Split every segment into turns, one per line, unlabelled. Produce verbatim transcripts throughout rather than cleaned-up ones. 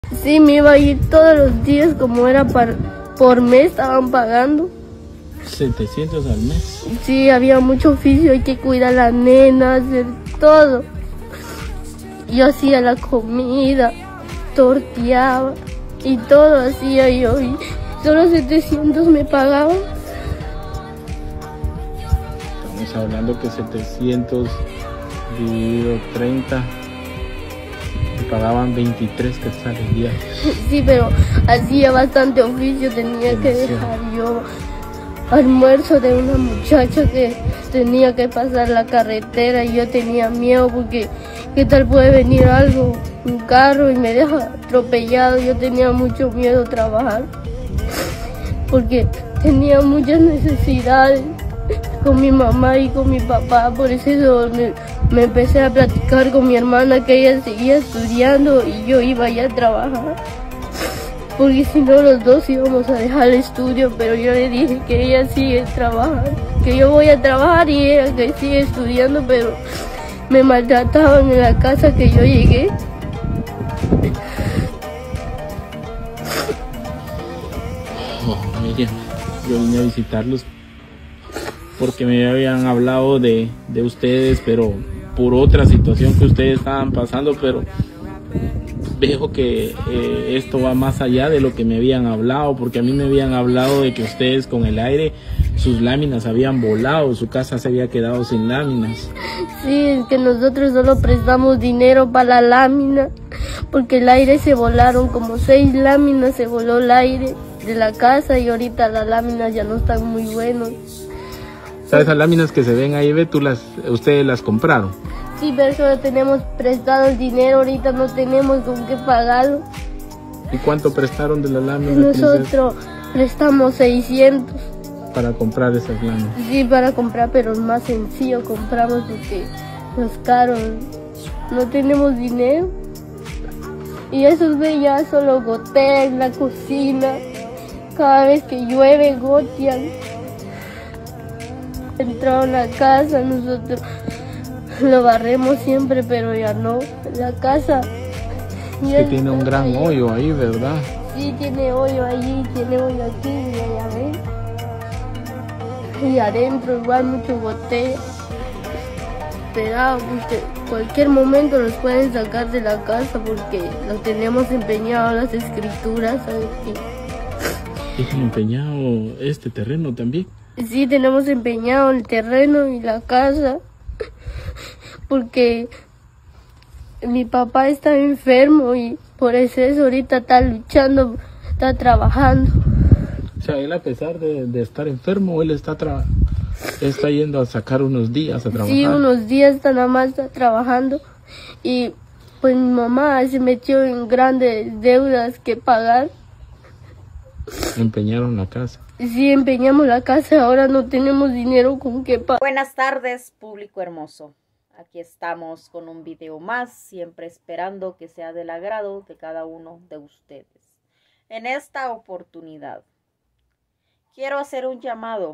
Sí, me iba a ir todos los días, como era par, por mes, estaban pagando.
setecientos al mes.
Sí, había mucho oficio, hay que cuidar a la nena, hacer todo. Yo hacía la comida, torteaba y todo hacía yo. Y solo setecientos me pagaban.
Estamos hablando que setecientos dividido treinta, me pagaban veintitrés quetzales diarios.
Sí, pero hacía bastante oficio, tenía que dejar yo almuerzo de una muchacha que tenía que pasar la carretera y yo tenía miedo porque qué tal puede venir algo, un carro y me deja atropellado. Yo tenía mucho miedo a trabajar porque tenía muchas necesidades con mi mamá y con mi papá. Por eso me, me empecé a platicar con mi hermana que ella seguía estudiando y yo iba ya a trabajar, porque si no los dos íbamos a dejar el estudio. Pero yo le dije que ella sigue trabajando, que yo voy a trabajar y ella que sigue estudiando, pero me maltrataban en la casa que yo llegué.
Oh, miren, yo vine a visitarlos porque me habían hablado de, de ustedes, pero por otra situación que ustedes estaban pasando, pero veo que eh, esto va más allá de lo que me habían hablado, porque a mí me habían hablado de que ustedes con el aire, sus láminas habían volado, su casa se había quedado sin láminas.
Sí, es que nosotros solo prestamos dinero para la lámina, porque el aire se volaron, como seis láminas se voló el aire de la casa y ahorita las láminas ya no están muy buenas.
¿Sabes? Esas láminas que se ven ahí, ve, tú las, ustedes las compraron.
Sí, pero solo tenemos prestado el dinero, ahorita no tenemos con qué pagarlo.
¿Y cuánto prestaron de las láminas?
Nosotros prestamos seiscientos.
Para comprar esas láminas.
Sí, para comprar, pero es más sencillo compramos porque los caros no tenemos dinero. Y esos ve ya solo gotean en la cocina. Cada vez que llueve gotean. Entraron a la casa, nosotros lo barremos siempre, pero ya no. La casa
es que tiene un gran ahí. Hoyo ahí, ¿verdad?
Sí, tiene hoyo allí, tiene hoyo aquí y allá ven. Y adentro igual mucho goteo. Esperado, porque cualquier momento nos pueden sacar de la casa porque lo tenemos empeñado las escrituras. ¿Sabes qué?
¿Tienen empeñado este terreno también?
Sí, tenemos empeñado el terreno y la casa, porque mi papá está enfermo y por eso ahorita está luchando, está trabajando.
O sea, él a pesar de, de estar enfermo, él está, tra está yendo a sacar unos días a trabajar.
Sí, unos días está, nada más está trabajando. Y pues mi mamá se metió en grandes deudas que pagar.
Empeñaron la casa.
Sí, empeñamos la casa, ahora no tenemos dinero con qué pagar.
Buenas tardes, público hermoso. Aquí estamos con un video más, siempre esperando que sea del agrado de cada uno de ustedes. En esta oportunidad, quiero hacer un llamado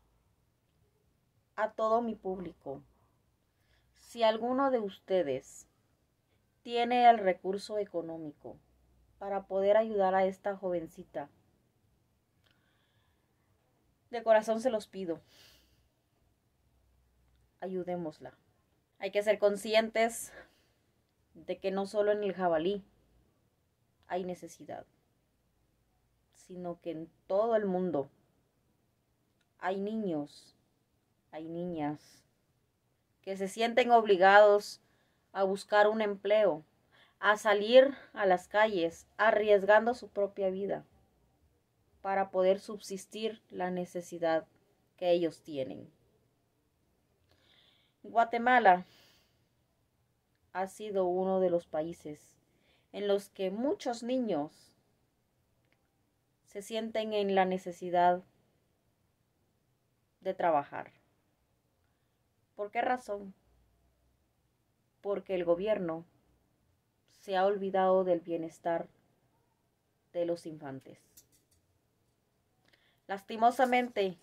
a todo mi público. Si alguno de ustedes tiene el recurso económico para poder ayudar a esta jovencita, de corazón se los pido, ayudémosla. Hay que ser conscientes de que no solo en el Jabalí hay necesidad, sino que en todo el mundo hay niños, hay niñas que se sienten obligados a buscar un empleo, a salir a las calles arriesgando su propia vida para poder subsistir la necesidad que ellos tienen. Guatemala ha sido uno de los países en los que muchos niños se sienten en la necesidad de trabajar. ¿Por qué razón? Porque el gobierno se ha olvidado del bienestar de los infantes. Lastimosamente,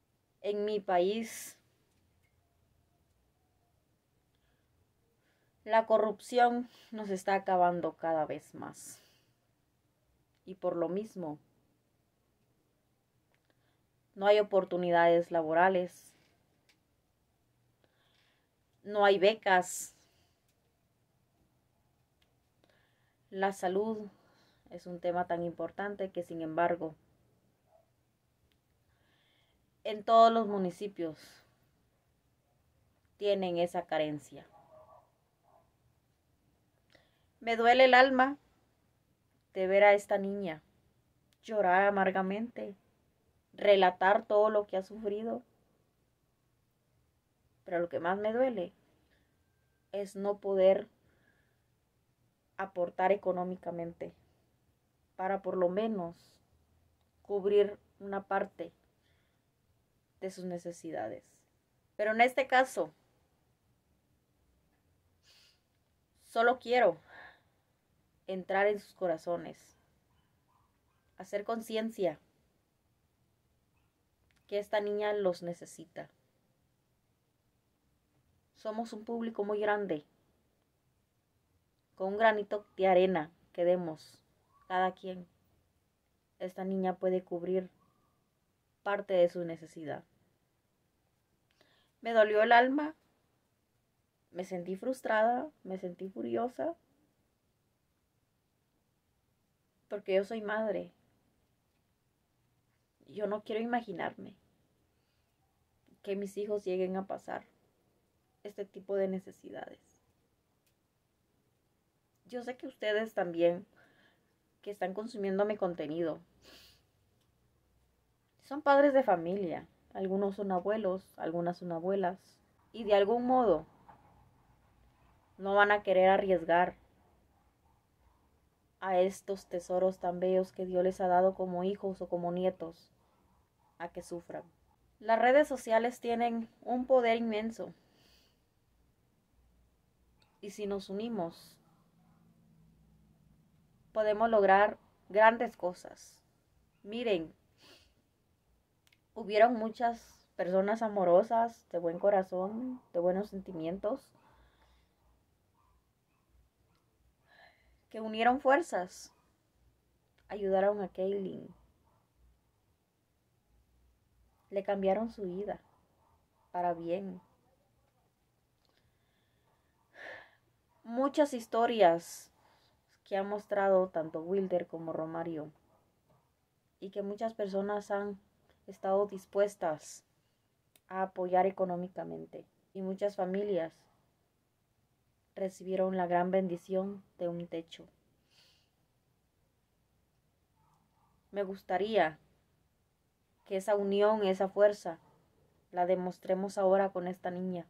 en mi país, La corrupción nos está acabando cada vez más. Y por lo mismo, no hay oportunidades laborales, no hay becas. La salud es un tema tan importante que, sin embargo, en todos los municipios tienen esa carencia. Me duele el alma de ver a esta niña llorar amargamente, relatar todo lo que ha sufrido. Pero lo que más me duele es no poder aportar económicamente para por lo menos cubrir una parte de sus necesidades. Pero en este caso, solo quiero entrar en sus corazones, hacer conciencia que esta niña los necesita. Somos un público muy grande. Con un granito de arena que demos cada quien, esta niña puede cubrir parte de su necesidad. Me dolió el alma, me sentí frustrada, me sentí furiosa, porque yo soy madre. Yo no quiero imaginarme que mis hijos lleguen a pasar este tipo de necesidades. Yo sé que ustedes también, que están consumiendo mi contenido, son padres de familia. Algunos son abuelos, algunas son abuelas. Y de algún modo no van a querer arriesgar a estos tesoros tan bellos que Dios les ha dado como hijos o como nietos a que sufran. Las redes sociales tienen un poder inmenso. Y si nos unimos, podemos lograr grandes cosas. Miren, hubieron muchas personas amorosas, de buen corazón, de buenos sentimientos, que unieron fuerzas, ayudaron a Kaylin, le cambiaron su vida para bien. Muchas historias que han mostrado tanto Wilder como Romario, y que muchas personas han estado dispuestas a apoyar económicamente, y muchas familias recibieron la gran bendición de un techo. Me gustaría que esa unión, esa fuerza, la demostremos ahora con esta niña,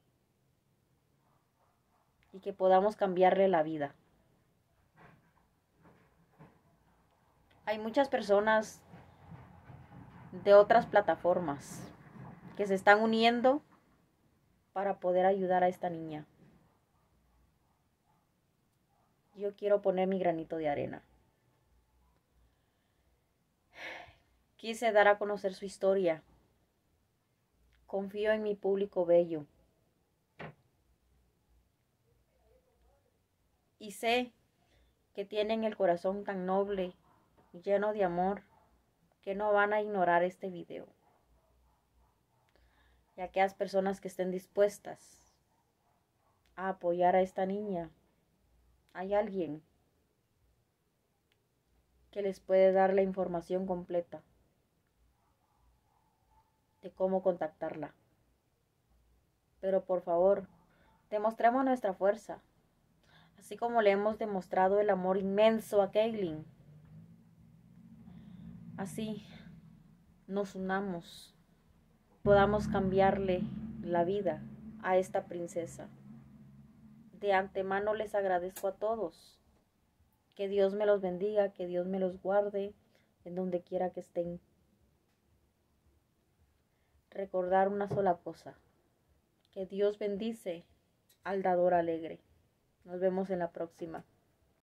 y que podamos cambiarle la vida. Hay muchas personas de otras plataformas que se están uniendo para poder ayudar a esta niña. Yo quiero poner mi granito de arena. Quise dar a conocer su historia. Confío en mi público bello. Y sé que tienen el corazón tan noble, lleno de amor, que no van a ignorar este video. Y aquellas personas que estén dispuestas a apoyar a esta niña, hay alguien que les puede dar la información completa de cómo contactarla. Pero por favor, demostremos nuestra fuerza, así como le hemos demostrado el amor inmenso a Kaylin. Así nos unamos, podamos cambiarle la vida a esta princesa. De antemano les agradezco a todos. Que Dios me los bendiga, que Dios me los guarde en donde quiera que estén. Recordar una sola cosa, que Dios bendice al dador alegre. Nos vemos en la próxima.